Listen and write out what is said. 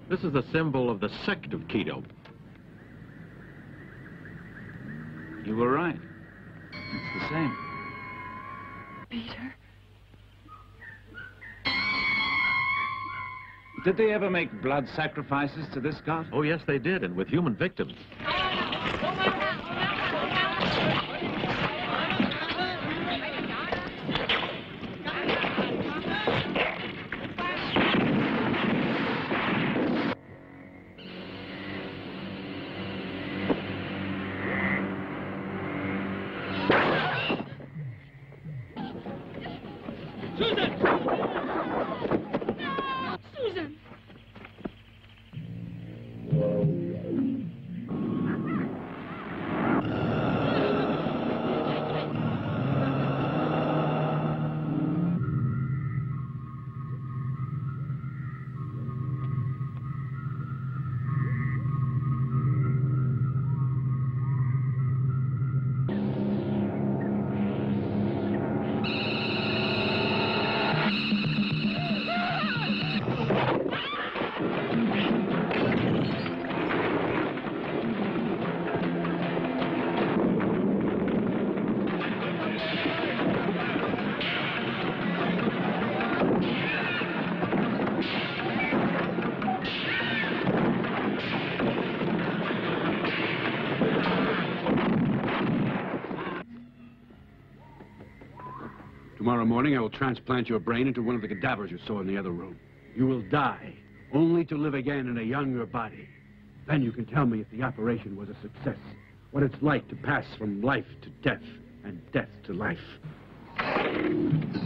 This is the symbol of the sect of Kito. You were right. It's the same. Peter? Did they ever make blood sacrifices to this god? Oh, yes, they did, and with human victims. Tomorrow morning, I will transplant your brain into one of the cadavers you saw in the other room. You will die, only to live again in a younger body. Then you can tell me if the operation was a success, what it's like to pass from life to death, and death to life.